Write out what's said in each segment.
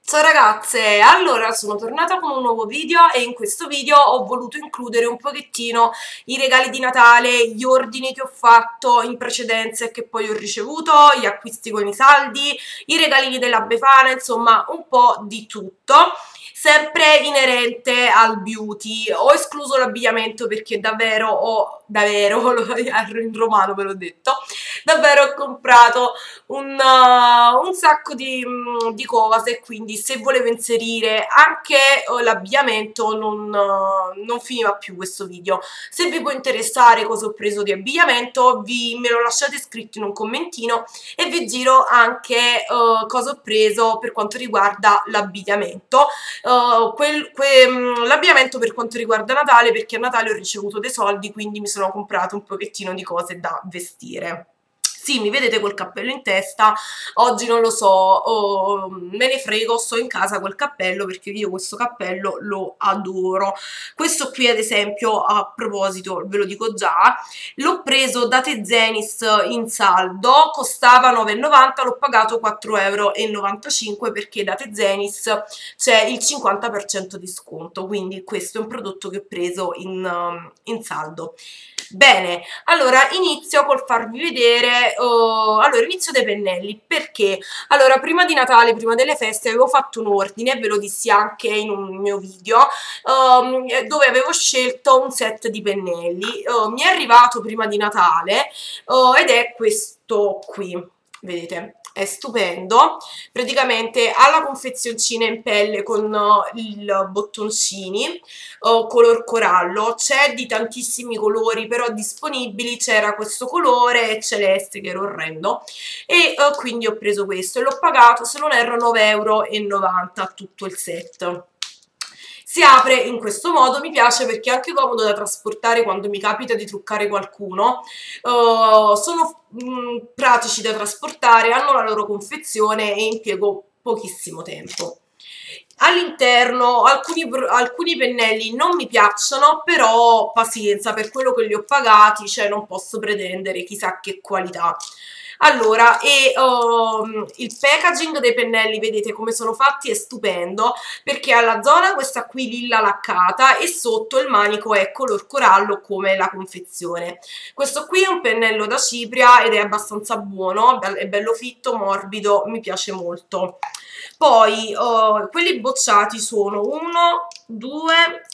Ciao ragazze, allora sono tornata con un nuovo video e in questo video ho voluto includere un pochettino i regali di Natale, gli ordini che ho fatto in precedenza e che poi ho ricevuto, gli acquisti con i saldi, i regalini della Befana, insomma un po' di tutto, sempre inerente al beauty. Ho escluso l'abbigliamento perché davvero, in romano ve l'ho detto, davvero ho comprato un sacco di cose, quindi se volevo inserire anche l'abbigliamento non finiva più questo video. Se vi può interessare cosa ho preso di abbigliamento, me lo lasciate scritto in un commentino e vi giro anche cosa ho preso per quanto riguarda l'abbigliamento. L'abbigliamento per quanto riguarda Natale, perché a Natale ho ricevuto dei soldi, quindi mi sono comprato un pochettino di cose da vestire. Sì, mi vedete col cappello in testa, oggi non lo so, me ne frego, sto in casa col cappello perché io questo cappello lo adoro. Questo qui ad esempio, a proposito, ve lo dico già, l'ho preso da Tezenis in saldo, costava 9,90, l'ho pagato 4,95 € perché da Tezenis c'è il 50% di sconto, quindi questo è un prodotto che ho preso in saldo. Bene, allora inizio col farvi vedere, allora inizio dai pennelli, perché? Allora prima di Natale, prima delle feste avevo fatto un ordine, ve lo dissi anche in un mio video, dove avevo scelto un set di pennelli, mi è arrivato prima di Natale, ed è questo qui, vedete? È stupendo, praticamente ha la confezioncina in pelle con i bottoncini, color corallo, c'è di tantissimi colori però disponibili, c'era questo colore celeste che era orrendo e quindi ho preso questo e l'ho pagato, se non erro, 9,90 € tutto il set. Si apre in questo modo, mi piace perché è anche comodo da trasportare quando mi capita di truccare qualcuno, sono pratici da trasportare, hanno la loro confezione e impiego pochissimo tempo. All'interno alcuni pennelli non mi piacciono, però pazienza, per quello che li ho pagati, cioè non posso pretendere chissà che qualità. Allora, il packaging dei pennelli, vedete come sono fatti, è stupendo, perché alla zona questa qui lilla laccata e sotto il manico è color corallo come la confezione. Questo qui è un pennello da cipria ed è abbastanza buono, è bello fitto, morbido, mi piace molto. Poi quelli bocciati sono 1, 2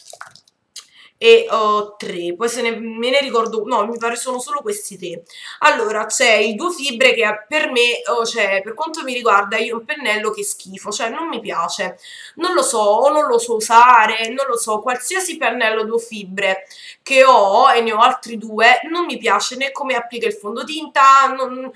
e 3, poi me ne ricordo, no, mi pare sono solo questi tre. Allora c'è il due fibre che per me, cioè per quanto mi riguarda, io un pennello che schifo, cioè non mi piace, non lo so, o non lo so usare, non lo so, qualsiasi pennello due fibre che ho, e ne ho altri due, non mi piace né come applica il fondotinta,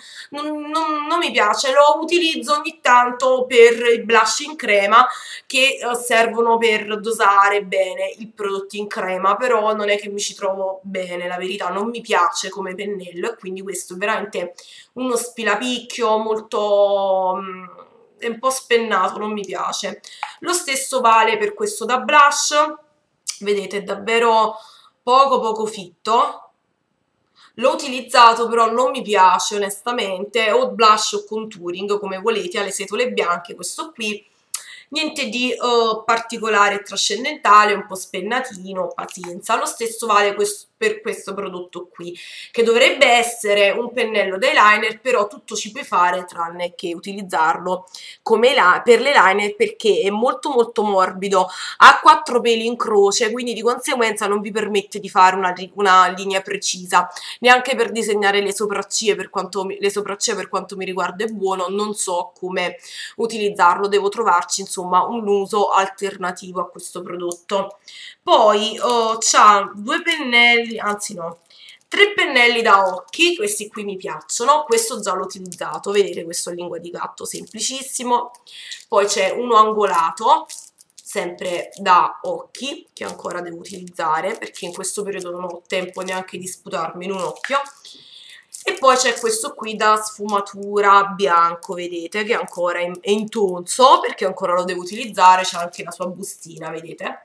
non mi piace, lo utilizzo ogni tanto per i blush in crema che servono per dosare bene i prodotti in crema, però non è che mi ci trovo bene, la verità, non mi piace come pennello e quindi questo è veramente uno spilapicchio molto è un po' spennato, non mi piace. Lo stesso vale per questo da blush, vedete, è davvero poco fitto. L'ho utilizzato però non mi piace onestamente, o blush o contouring come volete, ha le setole bianche questo qui, niente di particolare e trascendentale, un po' spennatino, pazienza. Lo stesso vale per questo prodotto qui, che dovrebbe essere un pennello da eyeliner, però tutto ci puoi fare tranne che utilizzarlo come per l'eyeliner, perché è molto morbido, ha 4 peli in croce, quindi di conseguenza non vi permette di fare una linea precisa, neanche per disegnare le sopracciglia. Per quanto mi riguarda è buono, non so come utilizzarlo, devo trovarci insomma un uso alternativo a questo prodotto. Poi c'ha due pennelli, anzi no, tre pennelli da occhi, questi qui mi piacciono, questo già l'ho utilizzato, vedete, questo è lingua di gatto semplicissimo. Poi c'è uno angolato, sempre da occhi, che ancora devo utilizzare perché in questo periodo non ho tempo neanche di sputarmi in un occhio. E poi c'è questo qui da sfumatura bianco, vedete, che ancora è in tonso, perché ancora lo devo utilizzare, c'è anche la sua bustina, vedete.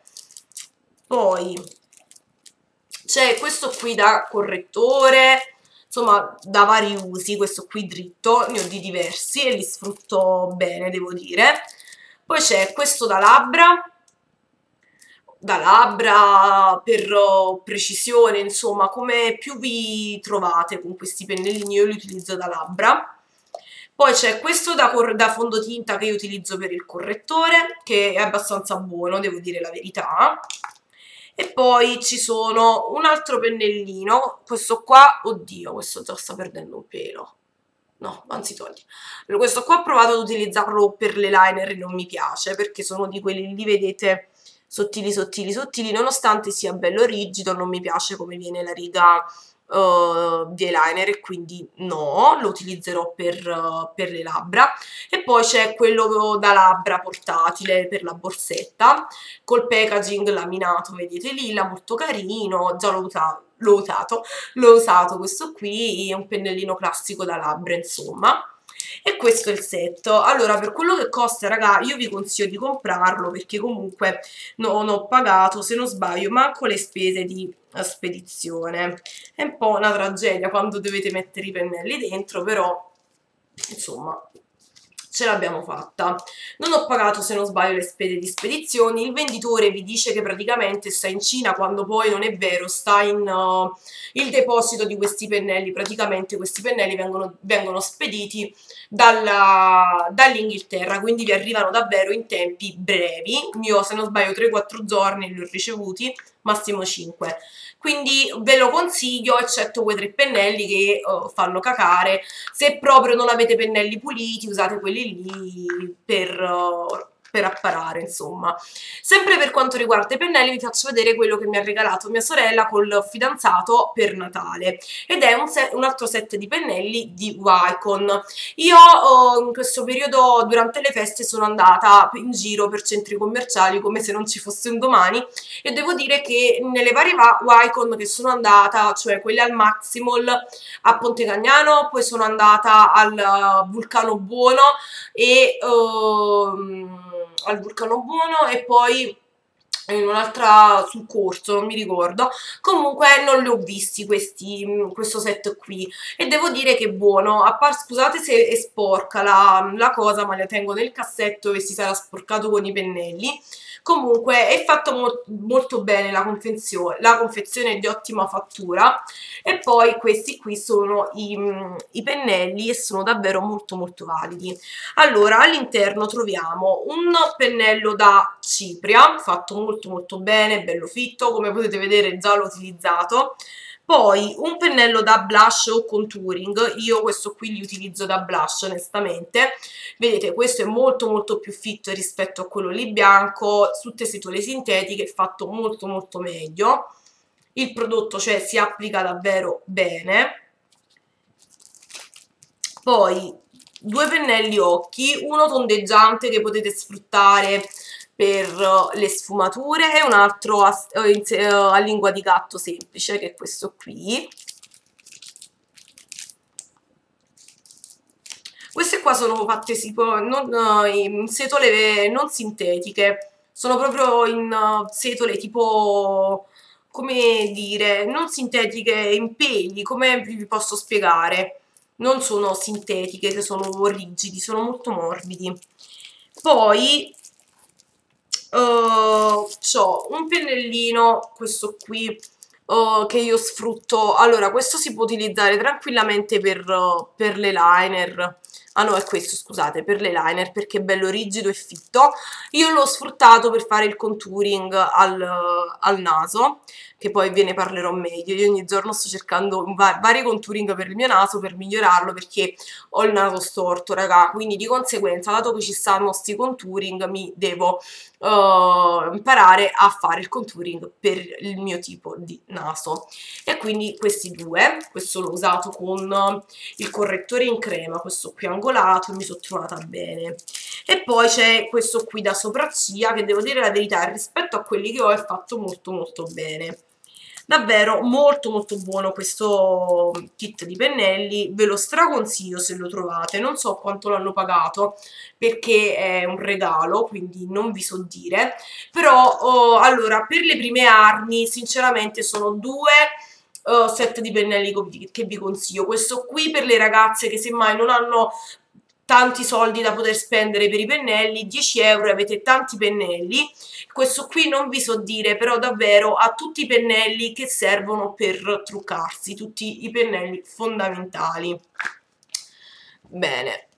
Poi c'è questo qui da correttore, insomma da vari usi, questo qui dritto, ne ho di diversi e li sfrutto bene, devo dire. Poi c'è questo da labbra per precisione, insomma, come più vi trovate con questi pennellini, io li utilizzo da labbra. Poi c'è questo da fondotinta che io utilizzo per il correttore, che è abbastanza buono, devo dire la verità. E poi ci sono un altro pennellino, questo qua, oddio, questo già sta perdendo un pelo. No, anzi togli. Questo qua ho provato ad utilizzarlo per l'eyeliner e non mi piace, perché sono di quelli lì, vedete, sottili, sottili, sottili, nonostante sia bello rigido, non mi piace come viene la riga di eyeliner e quindi no, lo utilizzerò per le labbra. E poi c'è quello da labbra portatile per la borsetta, col packaging laminato, vedete lilla, molto carino, già l'ho usato questo qui, è un pennellino classico da labbra, insomma. E questo è il set. Allora, per quello che costa, raga, io vi consiglio di comprarlo perché comunque non ho pagato, se non sbaglio, manco le spese di spedizione. È un po' una tragedia quando dovete mettere i pennelli dentro, però, insomma, ce l'abbiamo fatta. Non ho pagato, se non sbaglio, le spese di spedizioni. Il venditore vi dice che praticamente sta in Cina, quando poi non è vero, sta in il deposito di questi pennelli. Praticamente questi pennelli vengono spediti dall'Inghilterra, quindi vi arrivano davvero in tempi brevi. Io, se non sbaglio, 3-4 giorni li ho ricevuti, massimo 5. Quindi ve lo consiglio, eccetto quei 3 pennelli che fanno cacare. Se proprio non avete pennelli puliti, usate quelli lì per apparare, insomma. Sempre per quanto riguarda i pennelli, vi faccio vedere quello che mi ha regalato mia sorella col fidanzato per Natale, ed è un altro set di pennelli di Wycon. Io in questo periodo, durante le feste, sono andata in giro per centri commerciali come se non ci fosse un domani, e devo dire che nelle varie Wycon che sono andata, cioè quelle al Maximall a Ponte Cagnano, poi sono andata al Vulcano Buono e poi in un'altra sul corso, non mi ricordo. Comunque non li ho visti questo set qui, e devo dire che è buono. Scusate se è sporca la cosa, ma le tengo nel cassetto e si sarà sporcato con i pennelli. Comunque è fatto molto bene la confezione è di ottima fattura. E poi questi qui sono i pennelli e sono davvero molto molto validi. Allora, all'interno troviamo un pennello da cipria, fatto molto molto bene, bello fitto, come potete vedere già l'ho utilizzato. Poi un pennello da blush o contouring, io questo qui li utilizzo da blush onestamente. Vedete, questo è molto molto più fitto rispetto a quello lì bianco, su tessuto sintetiche, è fatto molto molto meglio. Il prodotto, cioè, si applica davvero bene. Poi 2 pennelli occhi, uno tondeggiante che potete sfruttare per le sfumature e un altro a lingua di gatto semplice, che è questo qui. Queste qua sono fatte in setole non sintetiche, sono proprio in setole tipo, come dire, non sintetiche, in peli, come vi posso spiegare? Non sono sintetiche, che sono rigidi, sono molto morbidi. Poi c'ho un pennellino, questo qui, che io sfrutto. Allora, questo si può utilizzare tranquillamente per l'eyeliner. Ah no, è questo, scusate, per l'eyeliner, perché è bello rigido e fitto. Io l'ho sfruttato per fare il contouring al naso, che poi ve ne parlerò meglio. Io ogni giorno sto cercando vari contouring per il mio naso per migliorarlo, perché ho il naso storto, raga, quindi di conseguenza, dato che ci stanno sti contouring, mi devo imparare a fare il contouring per il mio tipo di naso. E quindi questi due, questo l'ho usato con il correttore in crema, questo qui angolato, e mi sono trovata bene. E poi c'è questo qui da sopracciglia, che devo dire la verità, rispetto a quelli che ho è fatto molto molto bene. Davvero molto molto buono questo kit di pennelli, ve lo straconsiglio se lo trovate. Non so quanto l'hanno pagato perché è un regalo, quindi non vi so dire, però allora, per le prime armi sinceramente sono due set di pennelli che vi consiglio. Questo qui per le ragazze che semmai non hanno tanti soldi da poter spendere per i pennelli, 10 euro e avete tanti pennelli. Questo qui non vi so dire, però davvero ha tutti i pennelli che servono per truccarsi, tutti i pennelli fondamentali. Bene.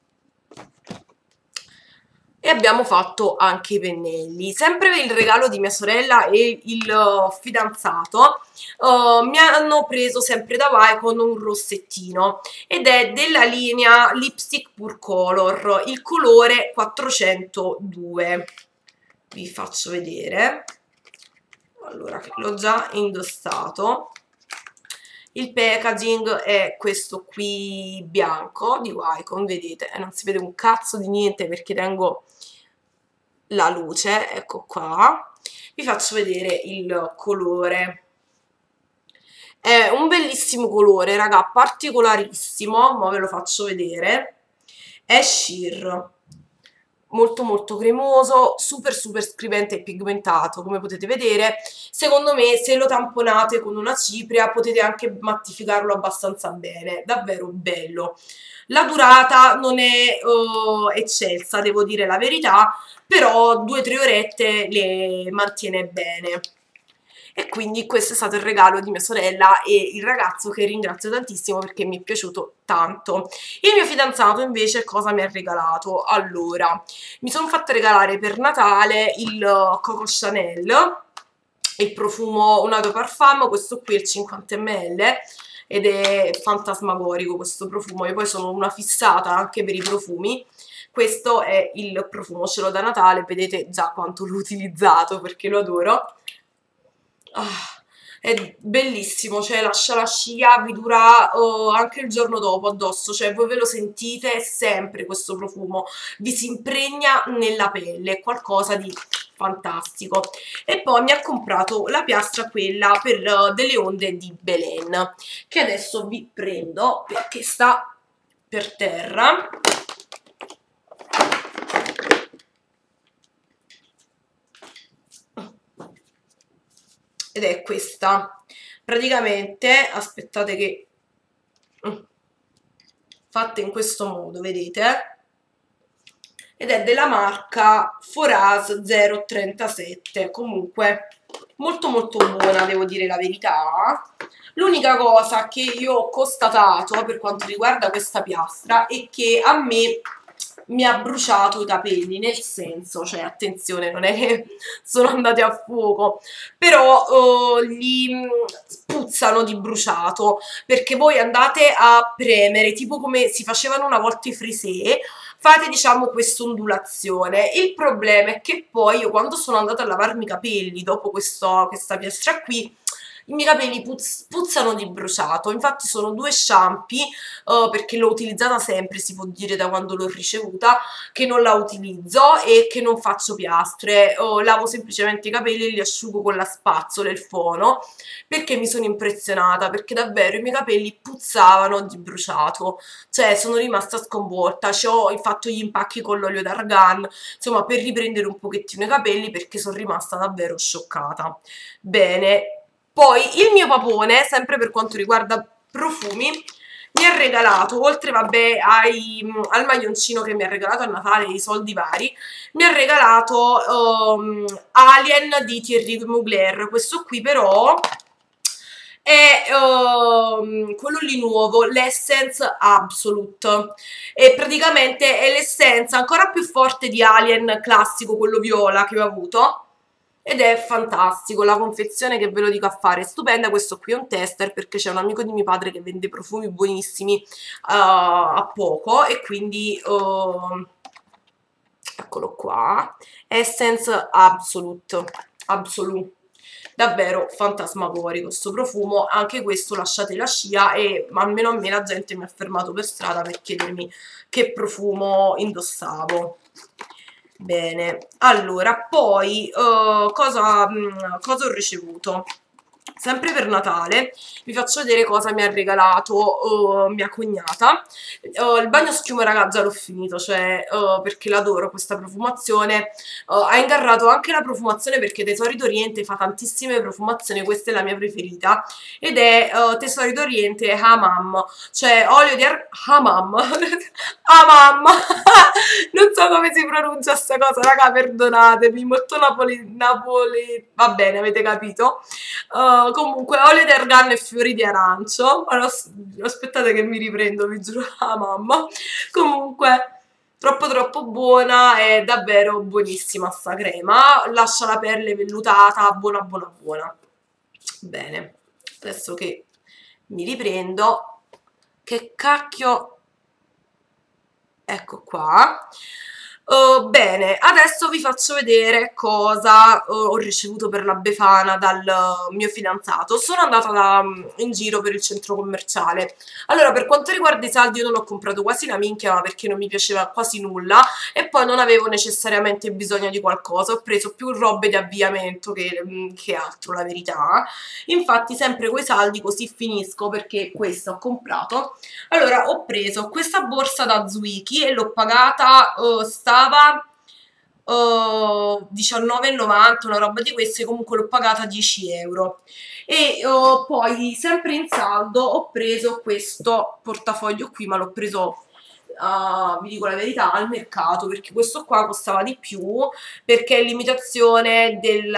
E abbiamo fatto anche i pennelli. Sempre per il regalo di mia sorella e il fidanzato, mi hanno preso sempre da Wycon un rossettino ed è della linea Lipstick Pure Color, il colore 402. Vi faccio vedere. Allora, l'ho già indossato. Il packaging è questo qui bianco di Wycon, vedete, non si vede un cazzo di niente perché tengo la luce, ecco qua. Vi faccio vedere il colore. È un bellissimo colore, raga, particolarissimo, ma ve lo faccio vedere. È sheer, molto molto cremoso, super super scrivente e pigmentato, come potete vedere. Secondo me se lo tamponate con una cipria potete anche mattificarlo abbastanza bene, davvero bello. La durata non è eccelsa, devo dire la verità, però 2-3 orette le mantiene bene. E quindi questo è stato il regalo di mia sorella e il ragazzo, che ringrazio tantissimo perché mi è piaciuto tanto. Il mio fidanzato invece cosa mi ha regalato? Allora, mi sono fatta regalare per Natale il Coco Chanel, il profumo Un Eau de Parfum, questo qui è il 50 ml ed è fantasmagorico questo profumo. Io poi sono una fissata anche per i profumi. Questo è il profumo, ce l'ho da Natale, vedete già quanto l'ho utilizzato perché lo adoro. È bellissimo, cioè lascia la scia, vi dura anche il giorno dopo addosso, cioè voi ve lo sentite sempre questo profumo, vi si impregna nella pelle, è qualcosa di fantastico. E poi mi ha comprato la piastra, quella per delle onde di Belen, che adesso vi prendo perché sta per terra. Ed è questa, praticamente, aspettate che fatta in questo modo, vedete? Ed è della marca Foraz 037, comunque molto molto buona, devo dire la verità. L'unica cosa che io ho constatato per quanto riguarda questa piastra è che a me mi ha bruciato i capelli, nel senso, cioè attenzione, non è che sono andati a fuoco, però li puzzano di bruciato, perché voi andate a premere, tipo come si facevano una volta i frisè, fate diciamo questa ondulazione. Il problema è che poi io quando sono andata a lavarmi i capelli dopo questa piastra qui, i miei capelli puzzano di bruciato. Infatti sono 2 shampoo, perché l'ho utilizzata sempre, si può dire da quando l'ho ricevuta, che non la utilizzo e che non faccio piastre, lavo semplicemente i capelli e li asciugo con la spazzola e il fono, perché mi sono impressionata, perché davvero i miei capelli puzzavano di bruciato, cioè sono rimasta sconvolta. Ci ho fatto gli impacchi con l'olio d'argan, insomma, per riprendere un pochettino i capelli, perché sono rimasta davvero scioccata. Bene. Poi il mio papone, sempre per quanto riguarda profumi, mi ha regalato, oltre vabbè al maglioncino che mi ha regalato a Natale, i soldi vari, mi ha regalato Alien di Thierry Mugler. Questo qui però è quello lì nuovo, l'Essence Absolute, e praticamente è l'essenza ancora più forte di Alien classico, quello viola che ho avuto, ed è fantastico. La confezione, che ve lo dico a fare, è stupenda. Questo qui è un tester perché c'è un amico di mio padre che vende profumi buonissimi a poco, e quindi eccolo qua, Essence Absolute, davvero fantasmagorico questo profumo. Anche questo lasciate la scia, e almeno a me la gente mi ha fermato per strada per chiedermi che profumo indossavo. Bene, allora, poi cosa ho ricevuto? sempre per Natale, vi faccio vedere cosa mi ha regalato mia cognata. Il bagno schiuma ragazza l'ho finito, cioè perché l'adoro questa profumazione. Ha ingarrato anche la profumazione perché Tesori d'Oriente fa tantissime profumazioni, questa è la mia preferita ed è Tesori d'Oriente Hamam, cioè olio di Hamam Hamam non so come si pronuncia sta cosa raga, perdonatemi, molto va bene, avete capito. Comunque olio di argan e fiori di arancio. Allora, aspettate che mi riprendo, vi giuro la mamma. Comunque troppo buona, è davvero buonissima sta crema, lascia la pelle vellutata, buona. Bene, adesso che mi riprendo, che cacchio, ecco qua. Bene, adesso vi faccio vedere cosa ho ricevuto per la Befana dal mio fidanzato. Sono andata in giro per il centro commerciale. Allora, per quanto riguarda i saldi, io non ho comprato quasi una minchia, ma perché non mi piaceva quasi nulla e poi non avevo necessariamente bisogno di qualcosa. Ho preso più robe di avviamento che altro, la verità. Infatti, sempre coi saldi, così finisco perché questa ho comprato. Allora, ho preso questa borsa da Zwiki e l'ho pagata, stava 19,90, una roba di queste, comunque l'ho pagata 10 euro. E poi, sempre in saldo, ho preso questo portafoglio qui, ma l'ho preso, vi dico la verità, al mercato, perché questo qua costava di più, perché è l'imitazione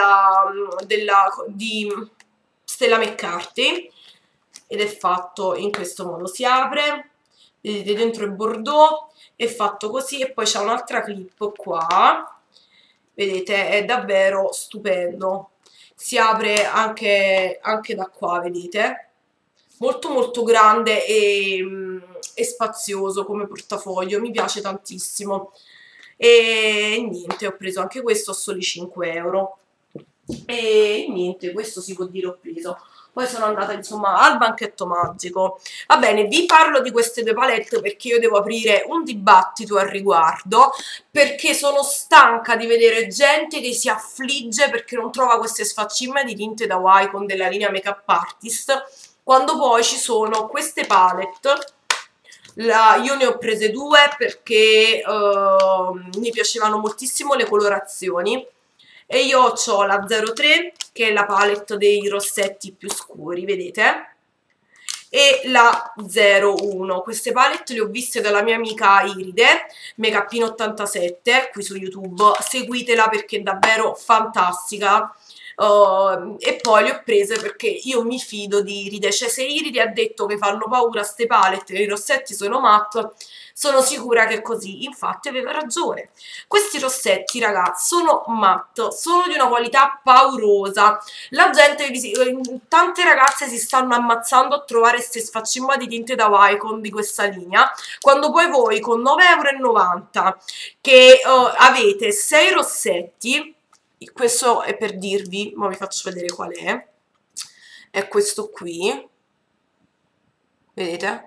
di Stella McCarthy, ed è fatto in questo modo, si apre, vedete dentro è bordeaux, è fatto così e poi c'è un'altra clip qua, vedete, è davvero stupendo, si apre anche da qua, vedete, molto grande e spazioso come portafoglio, mi piace tantissimo. E niente, ho preso anche questo a soli 5 euro e niente, questo si può dire ho preso. Poi sono andata insomma al banchetto magico. Va bene, vi parlo di queste due palette perché io devo aprire un dibattito al riguardo, perché sono stanca di vedere gente che si affligge perché non trova queste sfaccine di tinte da Wycon della linea Makeup Artist, quando poi ci sono queste palette. Io ne ho prese due perché mi piacevano moltissimo le colorazioni e io ho la 03 che è la palette dei rossetti più scuri, vedete, e la 01. Queste palette le ho viste dalla mia amica Iride, Makeupin87, qui su YouTube, seguitela perché è davvero fantastica. E poi le ho prese perché io mi fido di Iride, cioè se Iride ha detto che fanno paura ste palette, i rossetti sono matte, sono sicura che è così, infatti aveva ragione. Questi rossetti ragazzi sono matte, sono di una qualità paurosa, la gente, tante ragazze si stanno ammazzando a trovare queste sfaccimma di tinte da Wycon di questa linea, quando poi voi con 9,90 € che avete 6 rossetti, questo è per dirvi, ma vi faccio vedere qual è questo qui, vedete?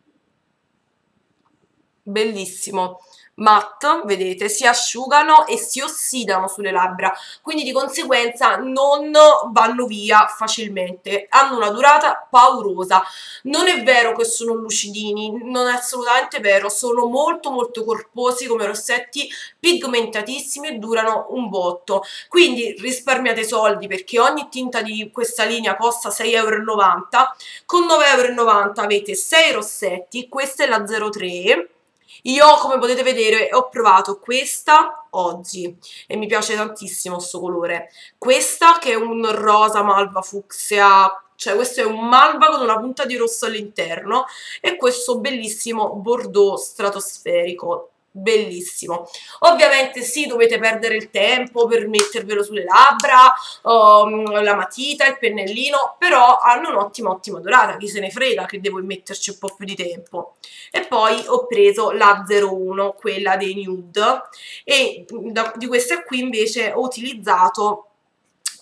Bellissimo, matte, vedete, si asciugano e si ossidano sulle labbra, quindi di conseguenza non vanno via facilmente, hanno una durata paurosa. Non è vero che sono lucidini, non è assolutamente vero, sono molto corposi come rossetti, pigmentatissimi e durano un botto, quindi risparmiate soldi perché ogni tinta di questa linea costa 6,90 €, con 9,90 € avete 6 rossetti, questa è la 03. Io, come potete vedere, ho provato questa oggi e mi piace tantissimo sto colore. Questa che è un rosa malva fucsia, cioè questo è un malva con una punta di rosso all'interno, e questo bellissimo bordeaux stratosferico, bellissimo. Ovviamente sì, dovete perdere il tempo per mettervelo sulle labbra, la matita, il pennellino, però hanno un'ottima durata, chi se ne frega che devo metterci un po' più di tempo. E poi ho preso la 01, quella dei nude, e di queste qui invece ho utilizzato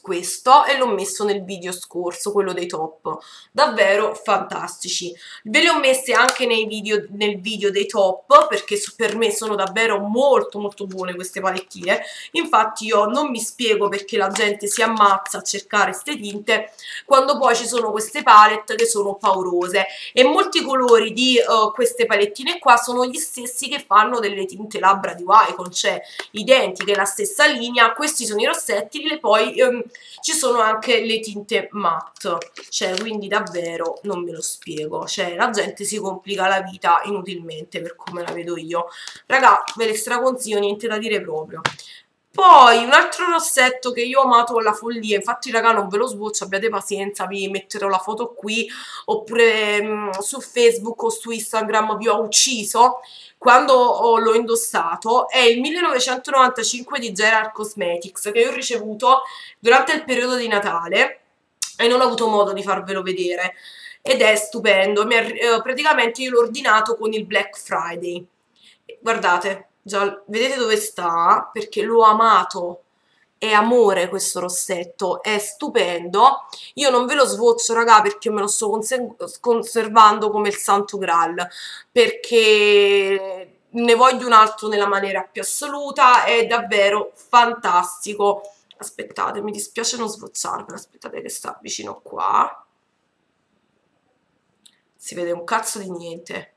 questo e l'ho messo nel video scorso, quello dei top, davvero fantastici. Ve li ho messi anche nel video dei top perché per me sono davvero molto molto buone queste palettine. Infatti io non mi spiego perché la gente si ammazza a cercare queste tinte quando poi ci sono queste palette che sono paurose, e molti colori di queste palettine qua sono gli stessi che fanno delle tinte labbra di Wycon, cioè identiche, la stessa linea. Questi sono i rossetti e poi ci sono anche le tinte matte, cioè quindi davvero non me lo spiego, cioè la gente si complica la vita inutilmente per come la vedo io. Raga, ve le straconsiglio, niente da dire proprio. Poi un altro rossetto che io ho amato alla follia, infatti raga non ve lo swatch, abbiate pazienza, vi metterò la foto qui oppure su Facebook o su Instagram vi ho ucciso quando l'ho indossato. È il 1995 di Gerard Cosmetics che io ho ricevuto durante il periodo di Natale e non ho avuto modo di farvelo vedere ed è stupendo. Praticamente io l'ho ordinato con il Black Friday, guardate, già vedete dove sta, perché l'ho amato, è amore questo rossetto, è stupendo. Io non ve lo swatcho raga perché me lo sto conservando come il santo graal, perché ne voglio un altro nella maniera più assoluta, è davvero fantastico. Aspettate, mi dispiace non swatcharvelo, aspettate che sta vicino qua, si vede un cazzo di niente.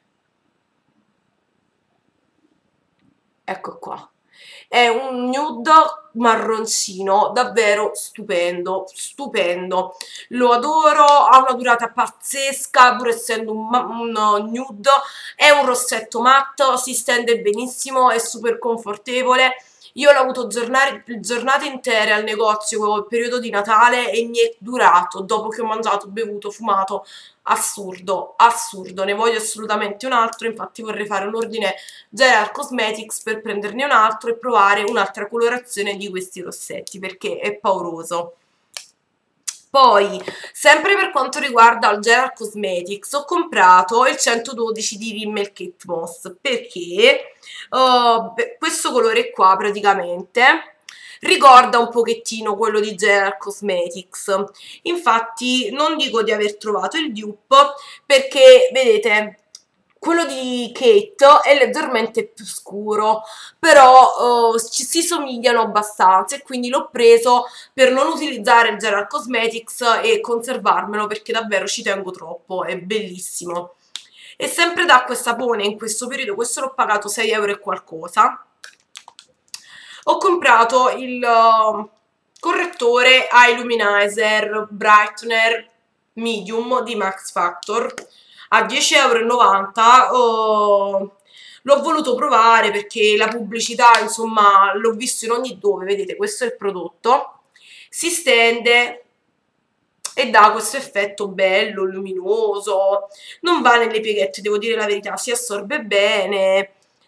Ecco qua, è un nude marroncino davvero stupendo, stupendo, lo adoro, ha una durata pazzesca pur essendo un nude, è un rossetto matte, si stende benissimo, è super confortevole. Io l'ho avuto giornate intere al negozio il periodo di Natale e mi è durato dopo che ho mangiato, bevuto, fumato. Assurdo, assurdo, ne voglio assolutamente un altro, infatti vorrei fare un ordine Gerard Cosmetics per prenderne un altro e provare un'altra colorazione di questi rossetti perché è pauroso. Poi, sempre per quanto riguarda il Gerard Cosmetics, ho comprato il 112 di Rimmel Kate Moss perché questo colore qua praticamente ricorda un pochettino quello di Gerard Cosmetics. Infatti non dico di aver trovato il dupe perché, vedete, quello di Kate è leggermente più scuro, però si somigliano abbastanza e quindi l'ho preso per non utilizzare il Gerard Cosmetics e conservarmelo perché davvero ci tengo troppo, è bellissimo. E sempre da acqua e sapone in questo periodo, questo l'ho pagato 6 euro e qualcosa. Ho comprato il correttore Eye Luminizer Brightener Medium di Max Factor a 10,90 €. L'ho voluto provare perché la pubblicità, insomma, l'ho visto in ogni dove, vedete, questo è il prodotto, si stende e dà questo effetto bello, luminoso, non va nelle pieghette, devo dire la verità, si assorbe bene.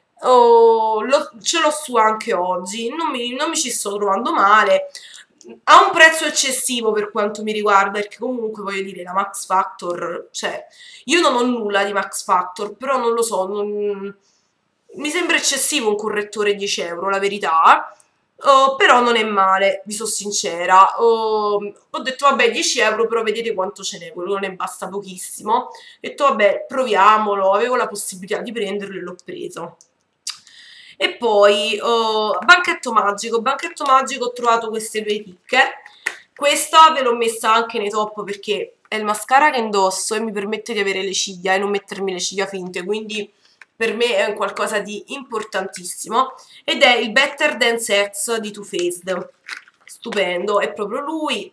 Ce l'ho su anche oggi, non mi ci sto trovando male. Ha un prezzo eccessivo per quanto mi riguarda, perché comunque voglio dire, la Max Factor, cioè, io non ho nulla di Max Factor, però non lo so, mi sembra eccessivo un correttore 10 euro, la verità. Però non è male, vi sono sincera. Ho detto vabbè 10 euro, però vedete quanto ce n'è, quello ne basta pochissimo. Ho detto vabbè proviamolo, avevo la possibilità di prenderlo e l'ho preso. E poi Banchetto Magico ho trovato queste due chicche. Questa ve l'ho messa anche nei top perché è il mascara che indosso e mi permette di avere le ciglia e non mettermi le ciglia finte, quindi per me è qualcosa di importantissimo, ed è il Better Than Sex di Too Faced. Stupendo, è proprio lui.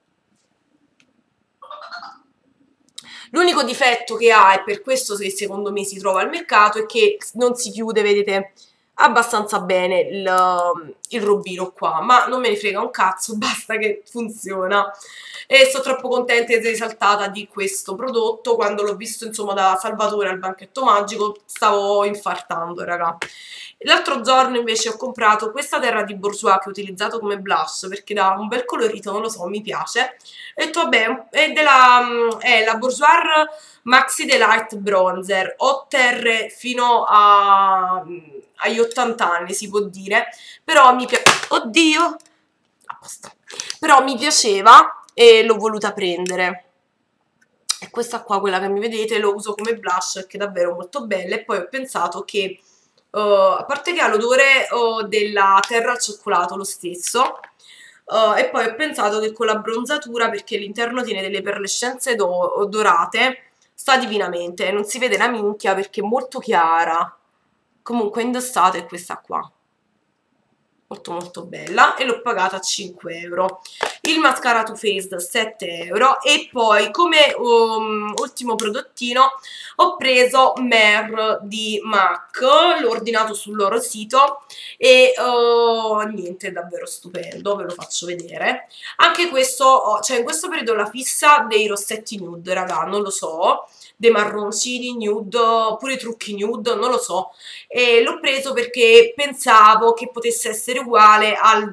L'unico difetto che ha, e per questo che secondo me si trova al mercato, è che non si chiude, vedete, abbastanza bene il robino qua, ma non me ne frega un cazzo, basta che funziona. E sto troppo contenta di essere risaltata di questo prodotto. Quando l'ho visto insomma da Salvatore al Banchetto Magico stavo infartando, raga. L'altro giorno invece ho comprato questa terra di Bourjois che ho utilizzato come blush perché dà un bel colorito, non lo so, mi piace. Ho detto vabbè, è la Bourjois Maxi Delight Bronzer, 8R fino agli 80 anni si può dire, però mi piace, oddio, apposta. Però mi piaceva e l'ho voluta prendere. E questa qua, quella che mi vedete, lo uso come blush perché è davvero molto bella. E poi ho pensato che, a parte che ha l'odore della terra al cioccolato lo stesso, e poi ho pensato che con la bronzatura, perché l'interno tiene delle perlescenze dorate, sta divinamente. Non si vede una minchia perché è molto chiara. Comunque indossata è questa qua, molto molto bella, e l'ho pagata 5 euro. Il mascara Too Faced 7 euro. E poi come ultimo prodottino ho preso Mer di MAC, l'ho ordinato sul loro sito e niente, è davvero stupendo, ve lo faccio vedere. Anche questo, cioè in questo periodo la fissa dei rossetti nude, raga, non lo so, dei marroncini nude, pure i trucchi nude, non lo so, e l'ho preso perché pensavo che potesse essere uguale al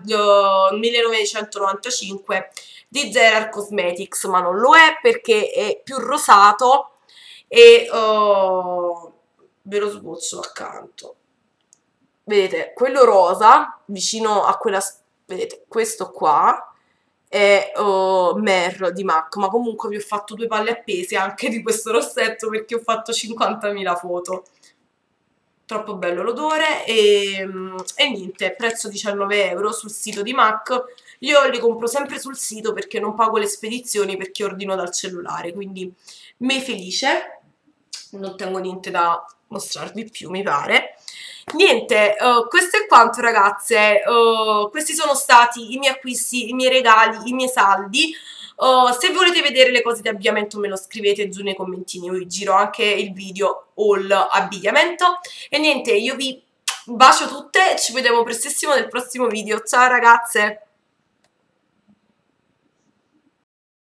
1995 di Gerard Cosmetics, ma non lo è perché è più rosato e ve lo sboccio accanto. Vedete, quello rosa vicino a quella, vedete, questo qua è Mer di MAC, ma comunque vi ho fatto due palle appese anche di questo rossetto perché ho fatto 50.000 foto. Troppo bello l'odore e niente, prezzo 19 euro sul sito di MAC. Io li compro sempre sul sito perché non pago le spedizioni, perché ordino dal cellulare, quindi me felice, non tengo niente da mostrarvi più, mi pare. Niente, questo è quanto, ragazze. Questi sono stati i miei acquisti, i miei regali, i miei saldi. Se volete vedere le cose di abbigliamento me lo scrivete giù nei commentini, io vi giro anche il video haul abbigliamento. E niente, io vi bacio tutte e ci vediamo prestissimo nel prossimo video. Ciao ragazze!